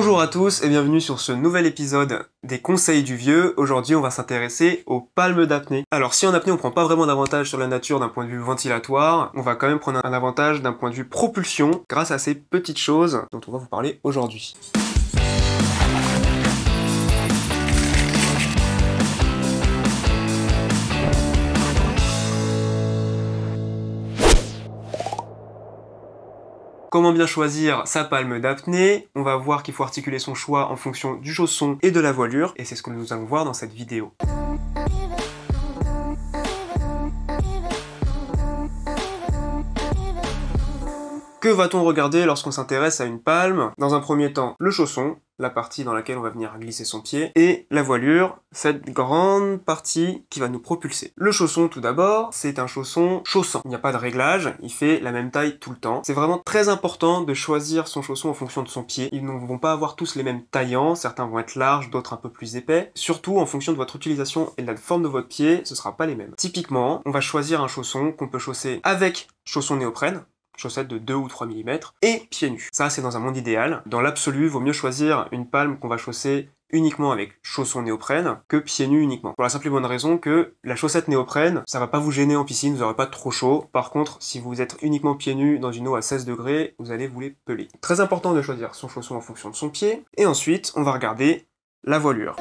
Bonjour à tous et bienvenue sur ce nouvel épisode des conseils du vieux. Aujourd'hui on va s'intéresser aux palmes d'apnée. Alors si en apnée on prend pas vraiment d'avantage sur la nature d'un point de vue ventilatoire, on va quand même prendre un avantage d'un point de vue propulsion grâce à ces petites choses dont on va vous parler aujourd'hui. Comment bien choisir sa palme d'apnée? On va voir qu'il faut articuler son choix en fonction du chausson et de la voilure, et c'est ce que nous allons voir dans cette vidéo. Que va-t-on regarder lorsqu'on s'intéresse à une palme? Dans un premier temps, le chausson, la partie dans laquelle on va venir glisser son pied, et la voilure, cette grande partie qui va nous propulser. Le chausson tout d'abord, c'est un chausson chaussant. Il n'y a pas de réglage, il fait la même taille tout le temps. C'est vraiment très important de choisir son chausson en fonction de son pied. Ils ne vont pas avoir tous les mêmes taillants, certains vont être larges, d'autres un peu plus épais. Surtout en fonction de votre utilisation et de la forme de votre pied, ce sera pas les mêmes. Typiquement, on va choisir un chausson qu'on peut chausser avec chausson néoprène, chaussettes de 2 ou 3 mm, et pieds nus. Ça, c'est dans un monde idéal. Dans l'absolu, vaut mieux choisir une palme qu'on va chausser uniquement avec chausson néoprène que pieds nus uniquement. Pour la simple et bonne raison que la chaussette néoprène, ça va pas vous gêner en piscine, vous n'aurez pas trop chaud. Par contre, si vous êtes uniquement pieds nus dans une eau à 16 degrés, vous allez vous les peler. Très important de choisir son chausson en fonction de son pied. Et ensuite, on va regarder la voilure.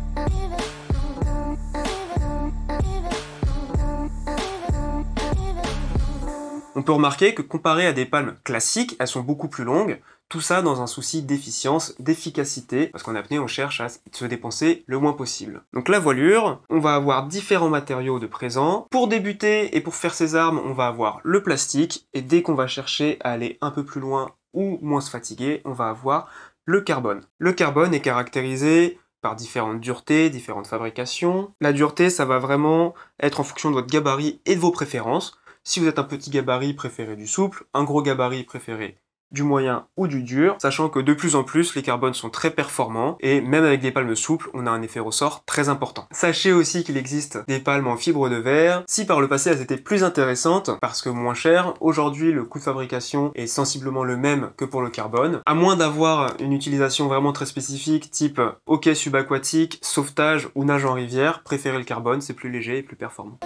On peut remarquer que comparé à des palmes classiques, elles sont beaucoup plus longues, tout ça dans un souci d'efficience, d'efficacité, parce qu'en apnée on cherche à se dépenser le moins possible. Donc la voilure, on va avoir différents matériaux de présent. Pour débuter et pour faire ses armes, on va avoir le plastique, et dès qu'on va chercher à aller un peu plus loin ou moins se fatiguer, on va avoir le carbone. Le carbone est caractérisé par différentes duretés, différentes fabrications. La dureté, ça va vraiment être en fonction de votre gabarit et de vos préférences. Si vous êtes un petit gabarit, préférez du souple, un gros gabarit, préférez du moyen ou du dur, sachant que de plus en plus, les carbones sont très performants, et même avec des palmes souples, on a un effet ressort très important. Sachez aussi qu'il existe des palmes en fibre de verre. Si par le passé elles étaient plus intéressantes, parce que moins chères, aujourd'hui le coût de fabrication est sensiblement le même que pour le carbone. À moins d'avoir une utilisation vraiment très spécifique, type hockey subaquatique, sauvetage ou nage en rivière, préférez le carbone, c'est plus léger et plus performant.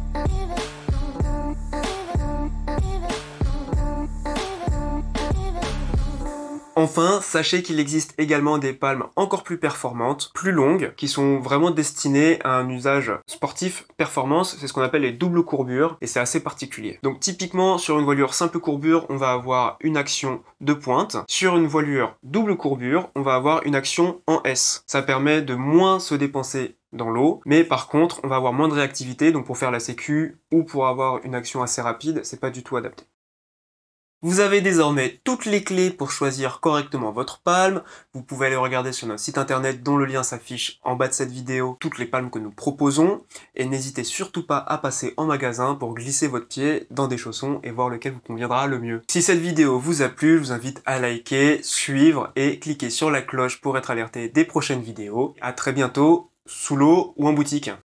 Enfin, sachez qu'il existe également des palmes encore plus performantes, plus longues, qui sont vraiment destinées à un usage sportif performance, c'est ce qu'on appelle les doubles courbures, et c'est assez particulier. Donc typiquement, sur une voilure simple courbure, on va avoir une action de pointe. Sur une voilure double courbure, on va avoir une action en S. Ça permet de moins se dépenser dans l'eau, mais par contre, on va avoir moins de réactivité, donc pour faire la sécu ou pour avoir une action assez rapide, c'est pas du tout adapté. Vous avez désormais toutes les clés pour choisir correctement votre palme. Vous pouvez aller regarder sur notre site internet dont le lien s'affiche en bas de cette vidéo toutes les palmes que nous proposons. Et n'hésitez surtout pas à passer en magasin pour glisser votre pied dans des chaussons et voir lequel vous conviendra le mieux. Si cette vidéo vous a plu, je vous invite à liker, suivre et cliquer sur la cloche pour être alerté des prochaines vidéos. À très bientôt, sous l'eau ou en boutique.